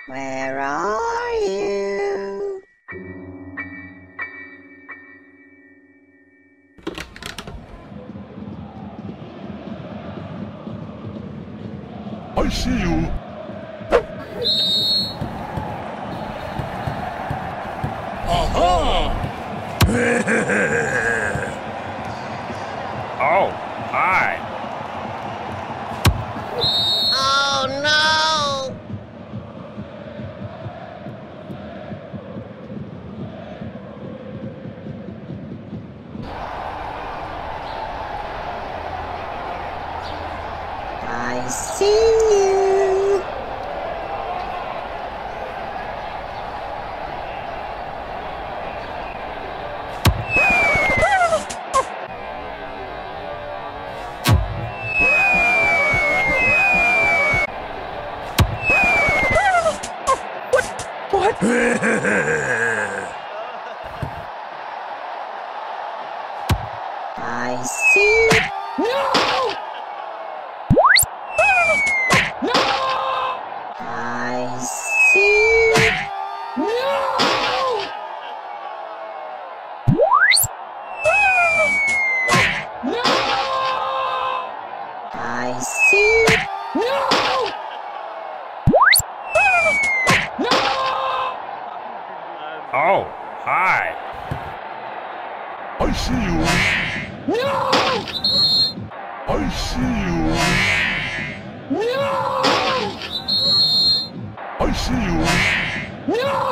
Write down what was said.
Where are you? I see you. Aha! Oh, hi. Oh no! I see you. What? I see. No! No! I see. No! No! I see. No! No! Oh, hi. I see you. No! I see you. No! I see you. No!